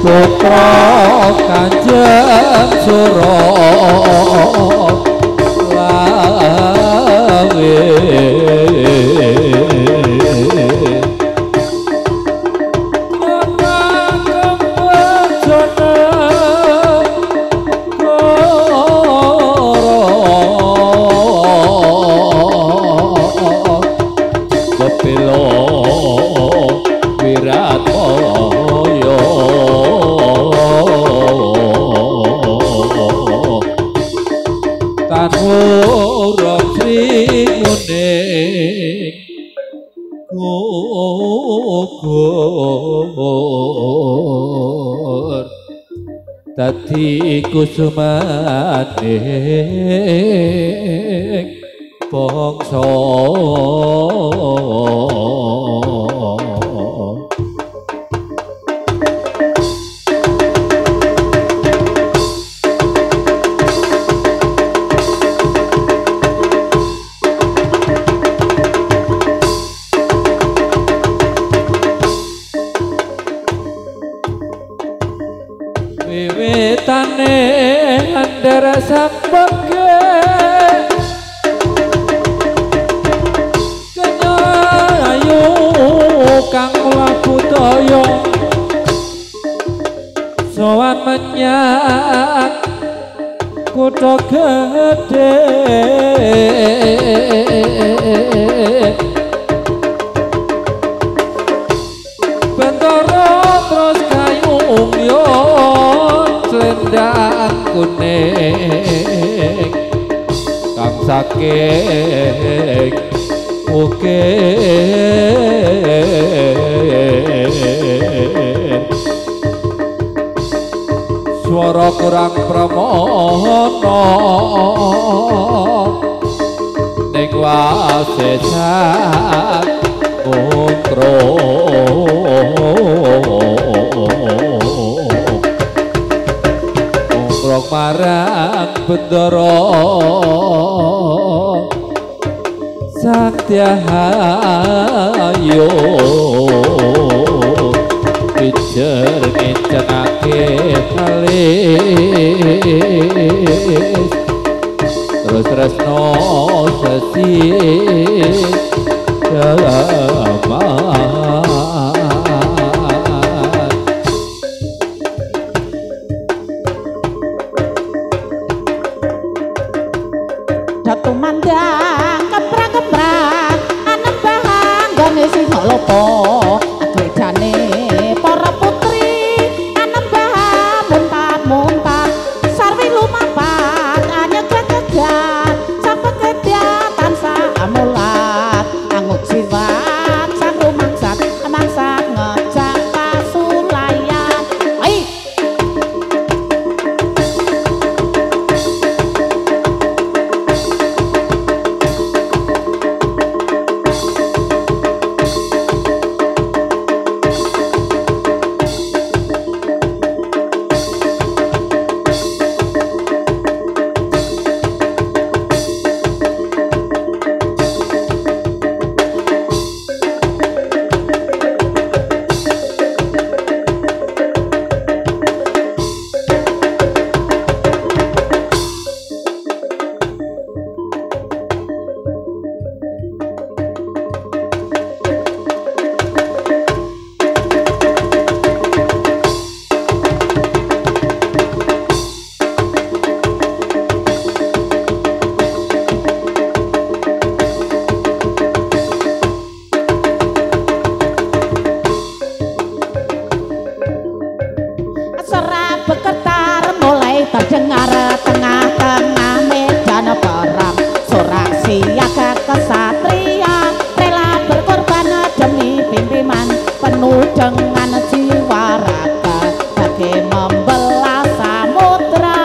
putra Kanjeng Suralawe dadi kusumane bangsa wiwitane andara sampeke kenyayu kang labudaya sowan menyang kutha gedhe Bentara terus kayung yo selendang kuning kang saking ukir swara kurang pramana ning wasesan putra Rok marang bendara Satyahayo pijer ngencenake kalis terus tresno sesih dalaman Datu mandang keprang-keprang anem bahang gane sing lopo agrejane para putri anem bahang muntat-muntat sarwi lumapat anyeg-anyegan sampe kedya tansah amulat angut siwat sang rumangsat mangsat ngejak pasulayan ai bergetar mulai terdengar tengah-tengah medan perang sorak siaga kesatria rela berkorban demi pimpinan penuh dengan jiwa raga bagi membelah samudra.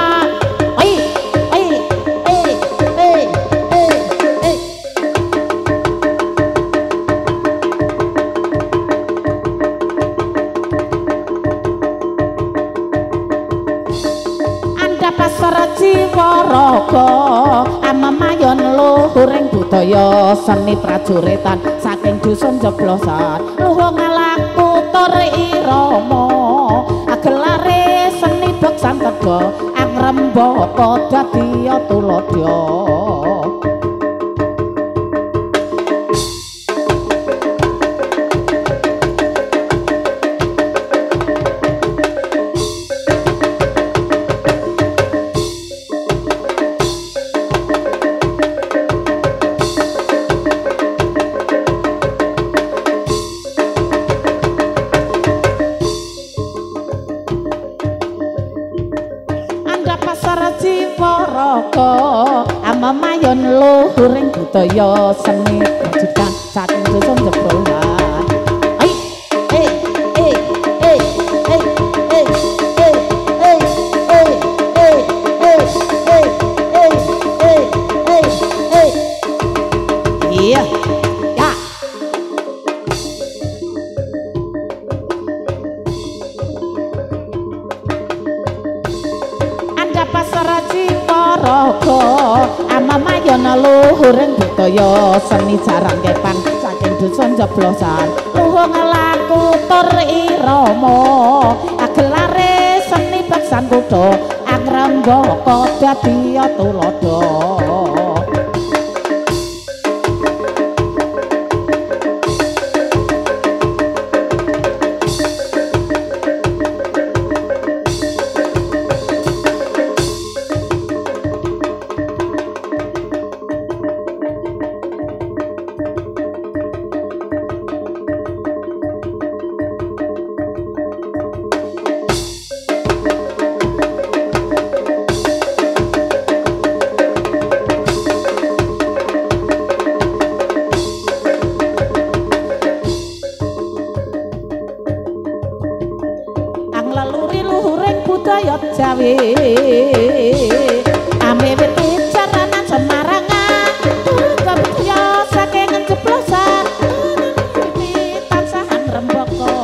Pasar jiwa raga amamayon luhuring budaya seni prajuritan saking dusun jeblosan luhur ngalaku tur irama tuladha angrembaka dadi tuladha. Amamayon luhuring budaya seni prajurit saking dusun jebrolan. Iya. Ya. Anda pasaraji paraga amamayon luhuring budaya seni jarang kepan saking dusun jeblosan luhung laku tur irama gelare seni beksan kuda angrembaka dadi tuladha. Jawi ame witi jaranan Semarangan turun budaya saking jeblosan witi tansahan rembaka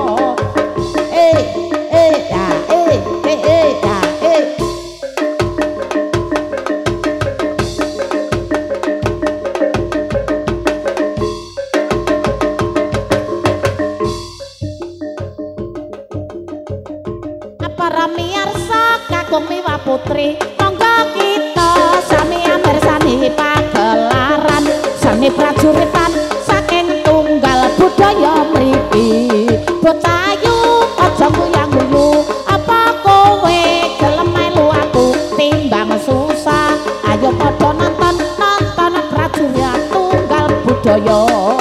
para miyarsa kakung miwa putri monggo kita sami amirsani pagelaran seni prajuritan saking tunggal budaya mriki botayu aja guyang-guyu apa kowe gelem melu aku timbang susah ayo padha nonton prajurit tunggal budaya.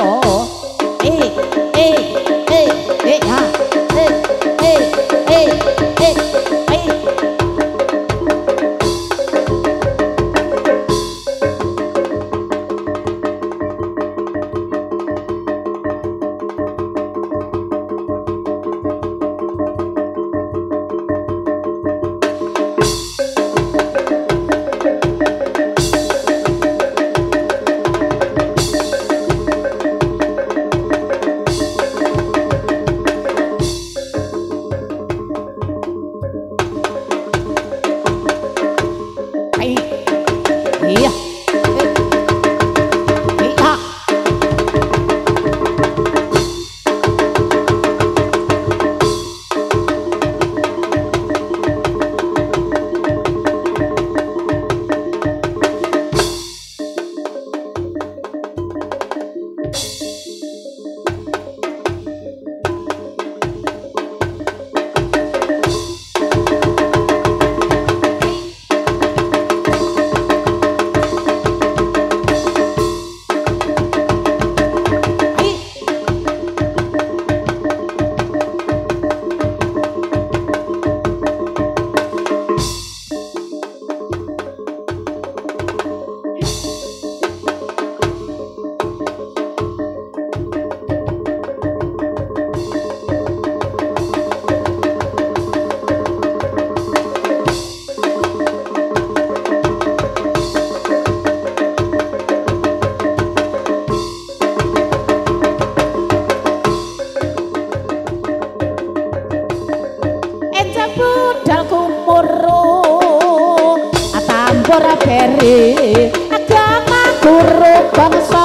agama guru bangsa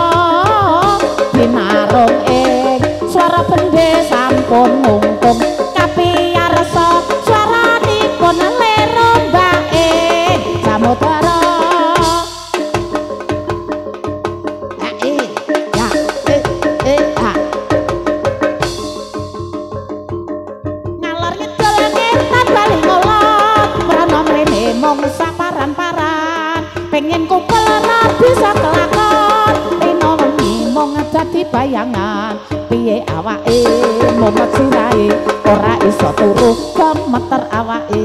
binarung ing swara bendhe sampun ngungkum kapiyarsa swaranipun mung saparan-paran pengen kumpul ora bisa kelakon rino wengi mung dadi bayangan piye awake mumet sirahe ora iso turu gemeter awake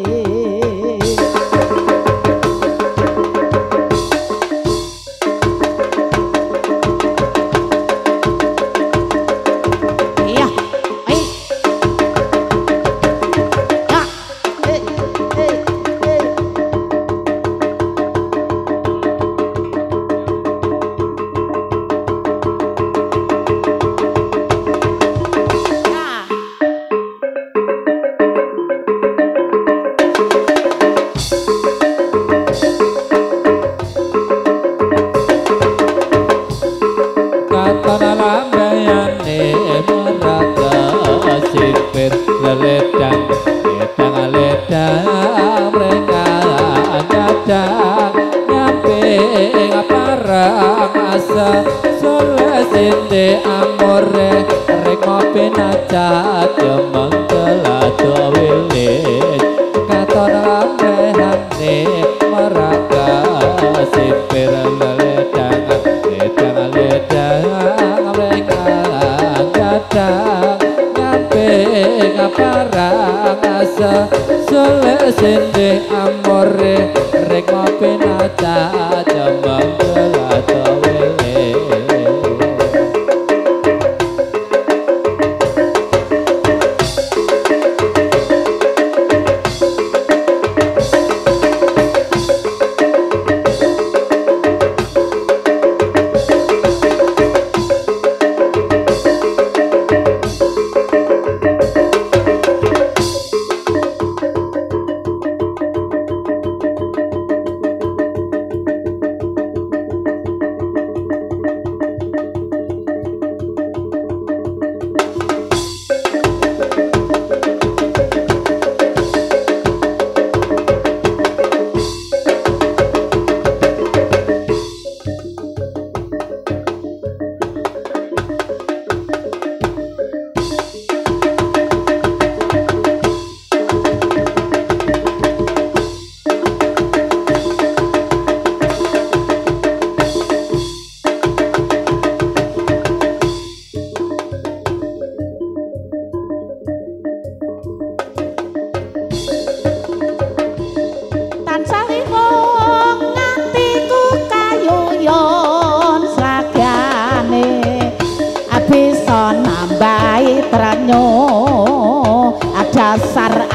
dasar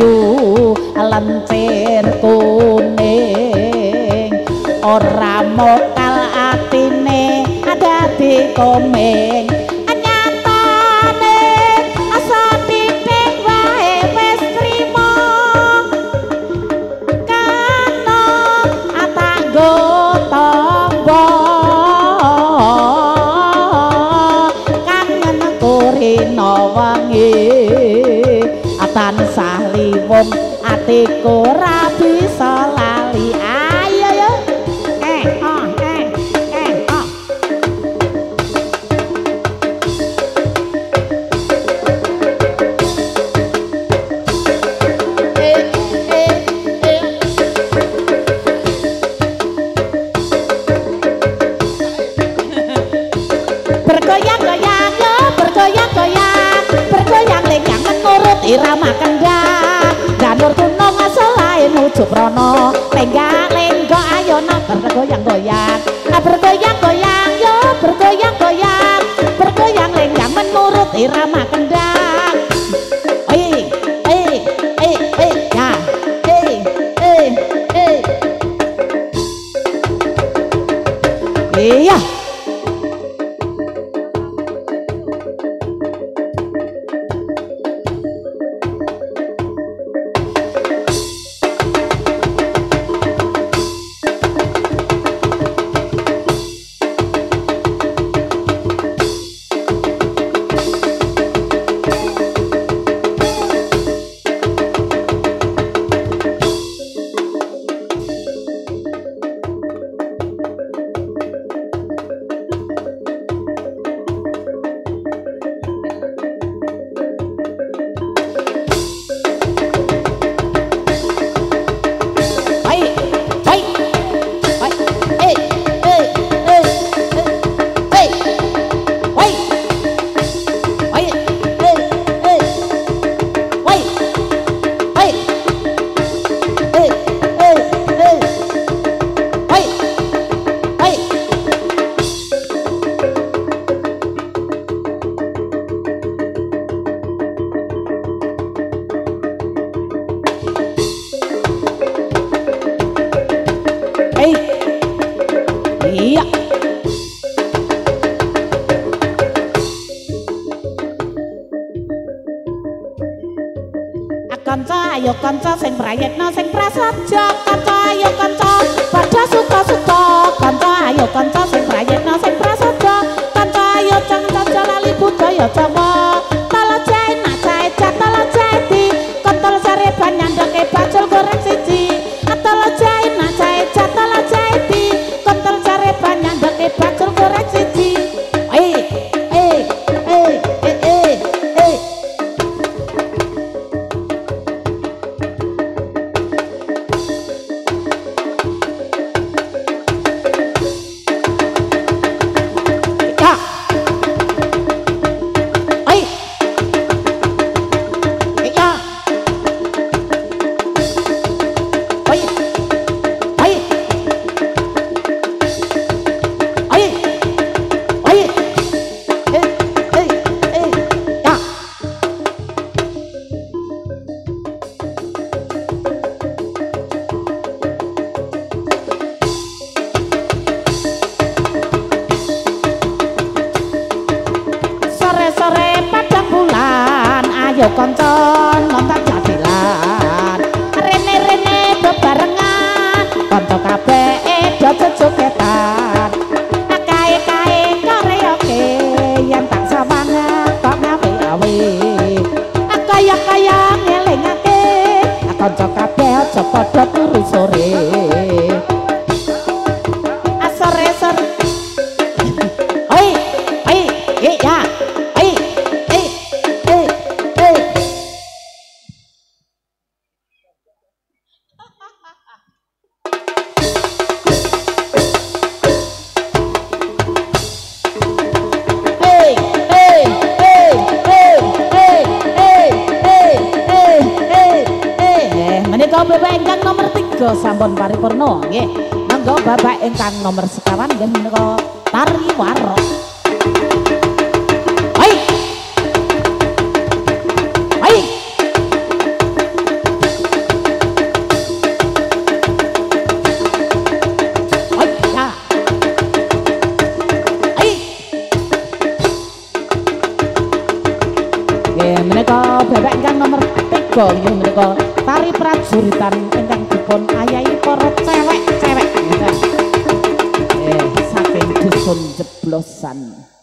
ayu lentir kuning ora mokal atine dadi komeng nyatane asa titik wae wis trima kana atanggo tangga kangen kurina wengi tansah liwung atiku ora bisa lali ayo yo bergoyang-goyang yo bergoyang-goyang bergoyang lengang menurut irama kendang danur gunung selain ujuk rono lenggak-lenggok ayo nonton bergoyang-goyang bergoyang-goyang yo bergoyang-goyang bergoyang lenggak menurut irama kendang ya iya kanca ayo kanca sing prayitna sing prasaja kanca ayo kanca padha suka-suka kanca ayo kanca sing prayitna sing prasaja kanca ayo jangan lali budaya Jawa tala jae nak jae tala jae di kontol sare banyandake bacul goreng siji tala jae nak jae tala jae di kontol sare banyandake bacul goreng siji ayo kanca nonton jadilan rene-rene bebarengan kanca kabeh do jogetan kae-kae karaoke yen tak sawangan kok ngawe-awe kaya-kaya ngelingake kanca kabeh aja padha turu sore sore-sore ya Bapak ingkang nomor 3 sampun paripurna nggih. Monggo bapak ingkang nomor sekawan nggih menika tari warok. Hai. Hai. Hai. Ya. Hai. Nggih menika bapak ingkang nomor 3 nggih menika tari prajuritan ingkang dipun ayahi para cewek-cewek saking dusun jeblosan.